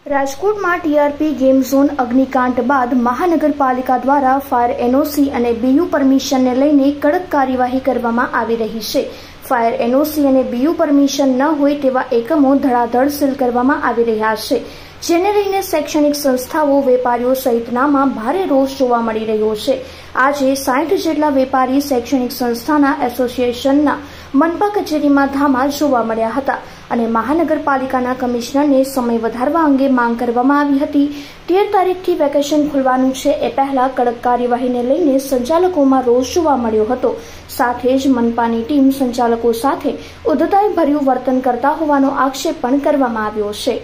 રાજકોટમાં TRP game zone અગ્નિકાંડ બાદ મહાનગરપાલિકા દ્વારા ફાયર એનઓસી અને બીયુ પરમિશનને લઈને કડક કાર્યવાહી કરવામાં આવી રહી છે। ફાયર એનઓસી અને બીયુ પરમિશન ન હોય તેવા એકમો ધડાધડ સીલ કરવામાં આવી રહ્યા છે, જેને લઈને શૈક્ષણિક સંસ્થાઓ, વેપારીઓ સહિતનામાં ભારે રોષ જોવા મળી રહ્યો છે। આજે 60 જેટલા વેપારી શૈક્ષણિક સંસ્થાના એસોસિએશનના મનપા કચેરીમાં ધામા જોવા મળ્યા હતા અને મહાનગરપાલિકાના કમિશનરને સમય વધારવા અંગે માંગ કરવામાં આવી હતી। 13 તારીખથી વેકેશન ખુલવાનું છે, એ પહેલા કડક કાર્યવાહીને લઈને સંચાલકોમાં રોષ જોવા મળ્યો હતો। સાથે જ મનપાની ટીમ સંચાલકો સાથે ઉદ્ધતાઈભર્યું વર્તન કરતા હોવાનો આક્ષેપ પણ કરવામાં આવ્યો છે।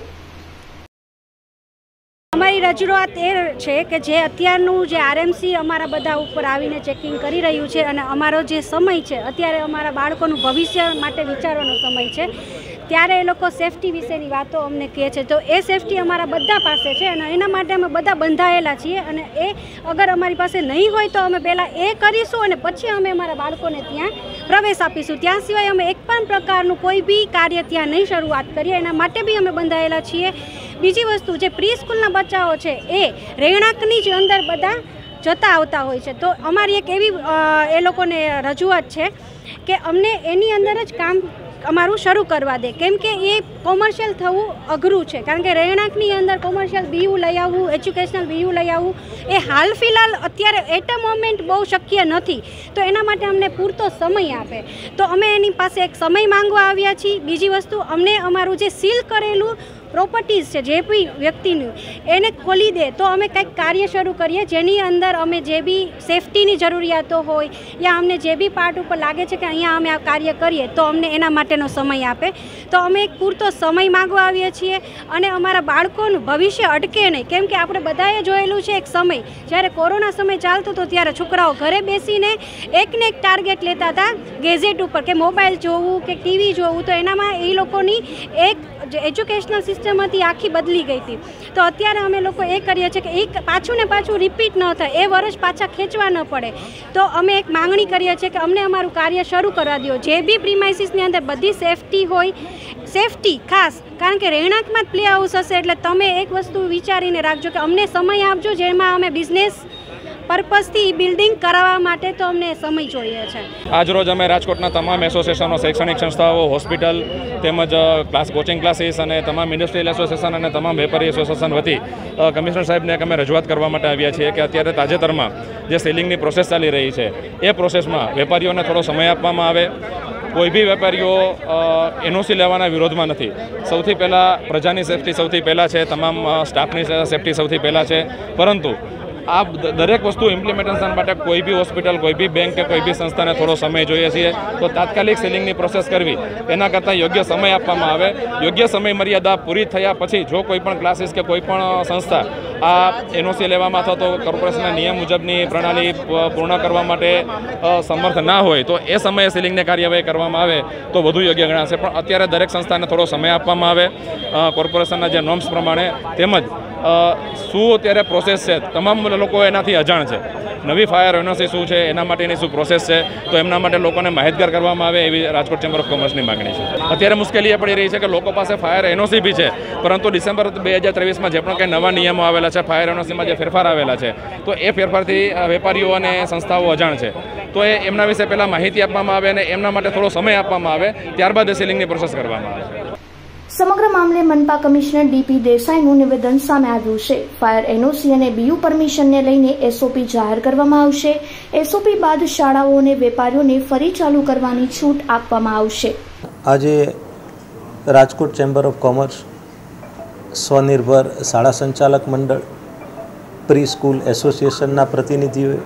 અમારી રજૂઆત એ છે કે જે અત્યારનું જે આરએમસી અમારા બધા ઉપર આવીને ચેકિંગ કરી રહ્યું છે અને અમારો જે સમય છે, અત્યારે અમારા બાળકોનું ભવિષ્ય માટે વિચારવાનો સમય છે, ત્યારે એ લોકો સેફટી વિશેની વાતો અમને કહે છે। તો એ સેફટી અમારા બધા પાસે છે અને એના માટે અમે બધા બંધાયેલા છીએ અને એ અગર અમારી પાસે નહીં હોય તો અમે પહેલાં એ કરીશું અને પછી અમે અમારા બાળકોને ત્યાં પ્રવેશ આપીશું। ત્યાં સિવાય અમે એક પણ પ્રકારનું કોઈ બી કાર્ય ત્યાં નહીં શરૂઆત કરીએ, એના માટે બી અમે બંધાયેલા છીએ। બીજી વસ્તુ, જે પ્રી સ્કૂલના બચ્ચાઓ છે એ રહેણાંકની જ અંદર બધા જતા આવતા હોય છે, તો અમારી એક એવી એ લોકોને રજૂઆત છે કે અમને એની અંદર જ કામ અમારું શરૂ કરવા દે, કેમ કે એ કોમર્શિયલ થવું અઘરું છે, કારણ કે રહેણાંકની અંદર કોમર્શિયલ બીયુ લઈ આવવું, એજ્યુકેશનલ બીયુ લઈ આવવું એ હાલ ફિલહાલ અત્યારે એટ અ મોમેન્ટ બહુ શક્ય નથી। તો એના માટે અમને પૂરતો સમય આપે, તો અમે એની પાસે એક સમય માંગવા આવ્યા છીએ। બીજી વસ્તુ, અમને અમારું જે સીલ કરેલું પ્રોપર્ટીઝ છે જે બી વ્યક્તિનું, એને ખોલી દે તો અમે કંઈક કાર્ય શરૂ કરીએ, જેની અંદર અમે જે બી સેફટીની જરૂરિયાતો હોય યા અમને જે બી પાર્ટ ઉપર લાગે છે કે અહીંયા અમે આ કાર્ય કરીએ તો અમને એના માટેનો સમય આપે। તો અમે એક પૂરતો સમય માગવા આવીએ છીએ અને અમારા બાળકોનું ભવિષ્ય અટકે નહીં, કેમ કે આપણે બધાએ જોયેલું છે એક સમય જ્યારે કોરોના સમય ચાલતો હતો ત્યારે છોકરાઓ ઘરે બેસીને એકને એક ટાર્ગેટ લેતા હતા ગેજેટ ઉપર, કે મોબાઈલ જોવું કે ટીવી જોવું, તો એનામાં એ લોકોની એક જે એજ્યુકેશનલ સિસ્ટમ હતી આખી બદલી ગઈ હતી। તો અત્યારે અમે લોકો એ કરીએ છીએ કે એ પાછું ને પાછું રિપીટ ન થાય, એ વર્ષ પાછા ખેંચવા ન પડે, તો અમે એક માંગણી કરીએ છીએ કે અમને અમારું કાર્ય શરૂ કરવા દો। જે બી પ્રીમાઇસીસની અંદર બધી સેફટી હોય, સેફટી ખાસ, કારણ કે રહેણાંકમાં જ પ્લે હાઉસ હશે, એટલે તમે એક વસ્તુ વિચારીને રાખજો કે અમને સમય આપજો, જેમાં અમે બિઝનેસ પર્પઝથી બિલ્ડિંગ કરાવવા માટે તો અમને સમય જોઈએ છે। આજરોજ અમે રાજકોટના તમામ એસોસિએશનો, શૈક્ષણિક સંસ્થાઓ, હોસ્પિટલ તેમજ કોચિંગ ક્લાસીસ અને તમામ ઇન્ડસ્ટ્રીયલ એસોસિએશન અને તમામ વેપારી એસોસિએશન વતી કમિશનર સાહેબને અમે રજૂઆત કરવા માટે આવ્યા છીએ કે અત્યારે તાજેતરમાં જે સીલિંગની પ્રોસેસ ચાલી રહી છે એ પ્રોસેસમાં વેપારીઓને થોડો સમય આપવામાં આવે। કોઈ બી વેપારીઓ એનઓસી લેવાના વિરોધમાં નથી। સૌથી પહેલાં પ્રજાની સેફટી સૌથી પહેલાં છે, તમામ સ્ટાફની સેફટી સૌથી પહેલાં છે, પરંતુ આ દરેક વસ્તુ ઇમ્પ્લિમેન્ટેશન માટે કોઈ બી હોસ્પિટલ, કોઈ બી બેંક કે કોઈ બી સંસ્થાને થોડો સમય જોઈએ છીએ, તો તાત્કાલિક સીલિંગની પ્રોસેસ કરવી એના કરતાં યોગ્ય સમય આપવામાં આવે। યોગ્ય સમય મર્યાદા પૂરી થયા પછી જો કોઈ પણ ક્લાસીસ કે કોઈ પણ સંસ્થા આ એનઓસી લેવામાં અથવા તો કોર્પોરેશનના નિયમ મુજબની પ્રણાલી પૂર્ણ કરવા માટે સમર્થ ના હોય તો એ સમયે સીલિંગની કાર્યવાહી કરવામાં આવે તો વધુ યોગ્ય ગણાશે। પણ અત્યારે દરેક સંસ્થાને થોડો સમય આપવામાં આવે કોર્પોરેશનના જે નોર્મ્સ પ્રમાણે, તેમજ શું અત્યારે પ્રોસેસ છે તમામ લોકો એનાથી અજાણ છે। નવી ફાયર એનઓસી શું છે, એના માટેની શું પ્રોસેસ છે, તો એમના માટે લોકોને માહિતગાર કરવામાં આવે એવી રાજકોટ ચેમ્બર ઓફ કોમર્સની માગણી છે। અત્યારે મુશ્કેલી એ પડી રહી છે કે લોકો પાસે ફાયર એનઓસી બી છે, પરંતુ ડિસેમ્બર 2023માં જે પણ કંઈ નવા નિયમો આવેલા છે, ફાયર એનઓસીમાં જે ફેરફાર આવેલા છે, તો એ ફેરફારથી વેપારીઓ અને સંસ્થાઓ અજાણ છે, તો એમના વિશે પહેલાં માહિતી આપવામાં આવે અને એમના માટે થોડો સમય આપવામાં આવે, ત્યારબાદ સીલિંગની પ્રોસેસ કરવામાં આવે। સમગ્ર મામલે મનપા કમિશનર ડીપી દેસાઈનું નિવેદન સામે આવ્યું છે। ફાયર એનઓસી અને બીયુ પરમિશનને લઈને એસઓપી જાહેર કરવામાં આવશે। એસઓપી બાદ શાળાઓ અને વેપારીઓને ફરી ચાલુ કરવાની છૂટ આપવામાં આવશે। આજે રાજકોટ ચેમ્બર ઓફ કોમર્સ, સ્વનિર્ભર શાળા સંચાલક મંડળ, પ્રી સ્કૂલ એસોસિએશનના પ્રતિનિધિઓએ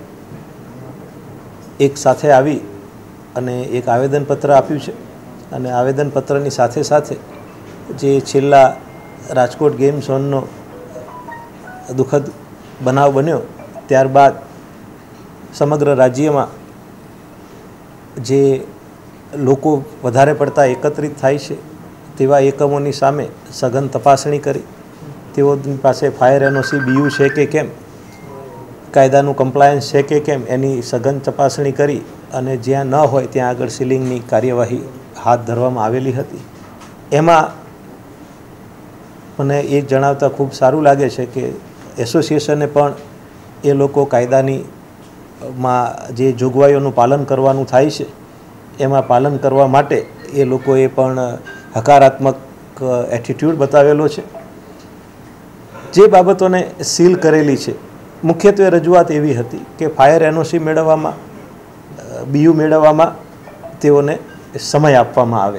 એક સાથે આવી અને એક આવેદનપત્ર આપ્યું છે અને આવેદનપત્રની સાથે સાથે જે છેલ્લા રાજકોટ ગેમ ઝોનનો દુઃખદ બનાવ બન્યો ત્યારબાદ સમગ્ર રાજ્યમાં જે લોકો વધારે પડતા એકત્રિત થાય છે તેવા એકમોની સામે સઘન તપાસણી કરી તેઓની પાસે ફાયર એનઓસી બીયુ છે કે કેમ, કાયદાનું કમ્પ્લાયન્સ છે કે કેમ, એની સઘન તપાસણી કરી અને જ્યાં ન હોય ત્યાં આગળ સીલિંગની કાર્યવાહી હાથ ધરવામાં આવેલી હતી। એમાં મને એ જણાવતા ખૂબ સારું લાગે છે કે એસોસિએશને પણ એ લોકો કાયદાની જે જોગવાઈઓનું પાલન કરવાનું થાય છે એમાં પાલન કરવા માટે એ લોકોએ પણ હકારાત્મક એટીટ્યૂડ બતાવેલો છે. જે બાબતોને સીલ કરેલી છે મુખ્યત્વે રજૂઆત એવી હતી કે ફાયર એનઓસી મેળવવામાં, બીયુ મેળવવામાં તેઓને સમય આપવામાં આવે.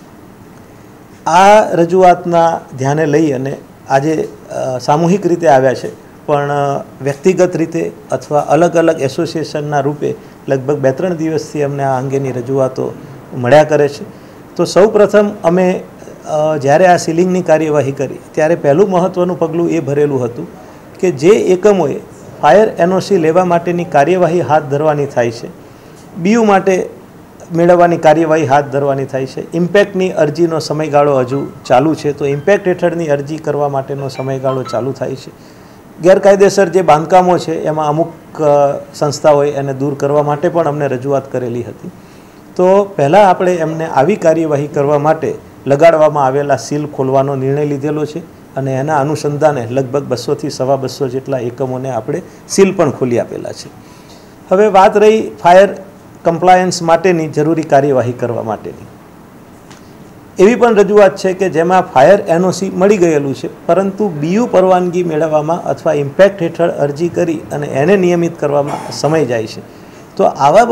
આ રજૂઆતના ધ્યાને લઈ અને આજે સામૂહિક રીતે આવ્યા છે, પણ વ્યક્તિગત રીતે અથવા અલગ અલગ એસોસિએશનના રૂપે લગભગ 2-3 દિવસથી અમને આ અંગેની રજૂઆતો મળ્યા કરે છે. તો સૌ પ્રથમ અમે જ્યારે આ સીલિંગની કાર્યવાહી કરી ત્યારે પહેલું મહત્ત્વનું પગલું એ ભરેલું હતું કે જે એકમોએ ફાયર એનઓસી લેવા માટેની કાર્યવાહી હાથ ધરવાની થાય છે, બીયુ માટે મેળવવાની કાર્યવાહી હાથ ધરવાની થાય છે, ઇમ્પેક્ટની અરજીનો સમયગાળો હજુ ચાલુ છે, તો ઇમ્પેક્ટ હેઠળની અરજી કરવા માટેનો સમયગાળો ચાલુ થાય છે. ગેરકાયદેસર જે બાંધકામો છે એમાં અમુક સંસ્થાઓએ એને દૂર કરવા માટે પણ અમને રજૂઆત કરેલી હતી. તો પહેલાં આપણે એમને આવી કાર્યવાહી કરવા માટે લગાડવામાં આવેલા સીલ ખોલવાનો નિર્ણય લીધેલો છે અને એના અનુસંધાને લગભગ 200 થી 250 જેટલા એકમોને આપણે સીલ પણ ખોલી આપેલા છે. હવે વાત રહી ફાયર કમ્પ્લાયન્સ માટેની જરૂરી કાર્યવાહી કરવા માટેની. એવી પણ રજૂઆત છે કે જેમાં ફાયર એનઓસી મળી ગયેલું છે, પરંતુ બીયુ પરવાનગી મેળવવામાં અથવા ઇમ્પેક્ટ હેઠળ અરજી કરી અને એને નિયમિત કરવામાં સમય જાય છે. તો આવા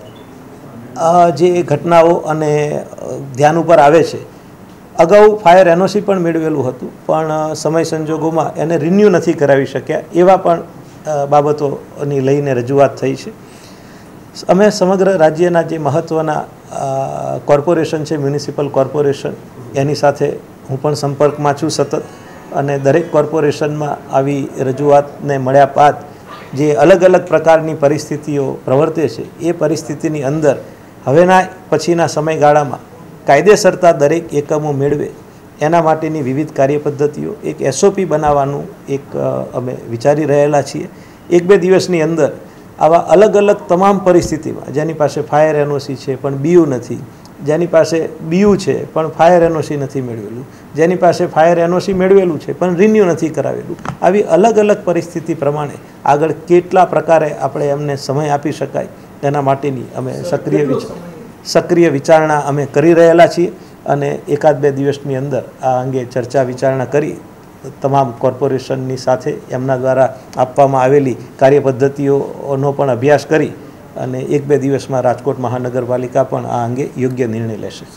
બધા જે ઘટનાઓ અને ધ્યાન ઉપર આવે છે. અગાઉ ફાયર એનઓસી પણ મેળવેલું હતું, પણ સમય સંજોગોમાં એને રિન્યૂ નથી કરાવી શક્યા, એવા પણ બાબતોની લઈને રજૂઆત થઈ છે. અમે સમગ્ર રાજ્યના જે મહત્ત્વના કોર્પોરેશન છે, મ્યુનિસિપલ કોર્પોરેશન, એની સાથે હું પણ સંપર્કમાં છું સતત, અને દરેક કોર્પોરેશનમાં આવી રજૂઆતને મળ્યા બાદ જે અલગ અલગ પ્રકારની પરિસ્થિતિઓ પ્રવર્તે છે એ પરિસ્થિતિની અંદર હવેના પછીના સમયગાળામાં કાયદેસરતા દરેક એકમો મેળવે એના માટેની વિવિધ કાર્યપદ્ધતિઓ, એક એસઓપી બનાવવાનું એક અમે વિચારી રહેલા છીએ. 1-2 દિવસની અંદર આવા અલગ અલગ તમામ પરિસ્થિતિમાં જેની પાસે ફાયર એનઓસી છે પણ બીયુ નથી, જેની પાસે બીયુ છે પણ ફાયર એનઓસી નથી મેળવેલું, જેની પાસે ફાયર એનઓસી મેળવેલું છે પણ રિન્યૂ નથી કરાવેલું, આવી અલગ અલગ પરિસ્થિતિ પ્રમાણે આગળ કેટલા પ્રકારે આપણે એમને સમય આપી શકાય એના માટેની અમે સક્રિય વિચારણા અમે કરી રહેલા છીએ. અને 1-2 દિવસની અંદર આ અંગે ચર્ચા વિચારણા કરી તમામ કોર્પોરેશનની સાથે એમના દ્વારા આપવામાં આવેલી કાર્યપદ્ધતિઓનો પણ અભ્યાસ કરી અને 1-2 દિવસમાં રાજકોટ મહાનગરપાલિકા પણ આ અંગે યોગ્ય નિર્ણય લેશે.